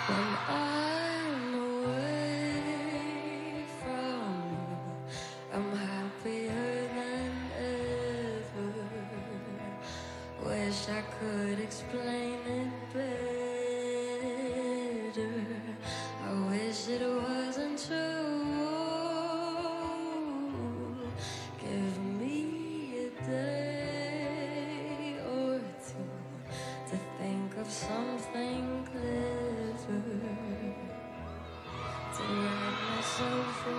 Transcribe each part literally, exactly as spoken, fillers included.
When I'm away from you, I'm happier than ever. Wish I could explain it better. I wish it wasn't true. Give me a day or two to think of something clever, to write myself a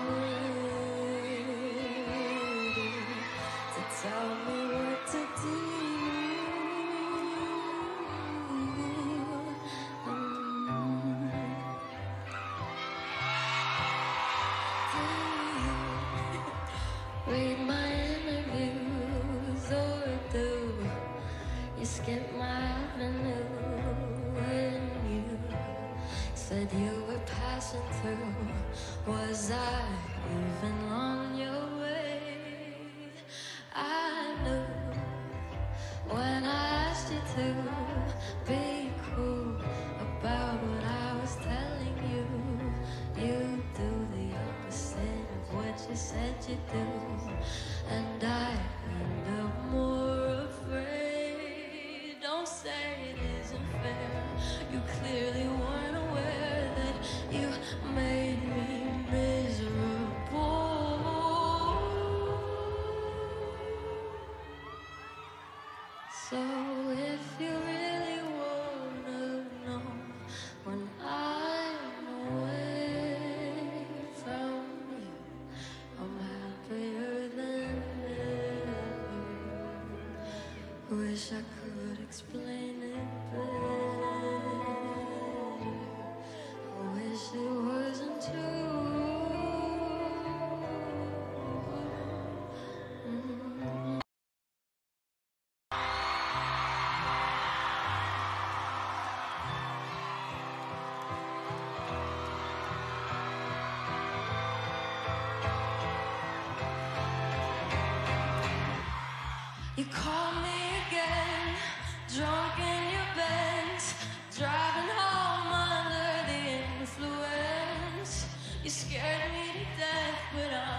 letter, to tell me what to do. Read my interviews or do you skip my avenue when you said you were passing through? Was I even on your way? I knew when I asked you to be cool about what I was telling you. You do the opposite of what you said you do, and I end up more afraid. Don't say it isn't fair. You clearly weren't aware that you made me miserable. So if you really wanna know, when I'm away from you, I'm happier than ever. Wish I could explain it better. I wish it wasn't true. Mm. You call me again, drunk in your Benz, driving home under the influence. You scared me to death, but I'm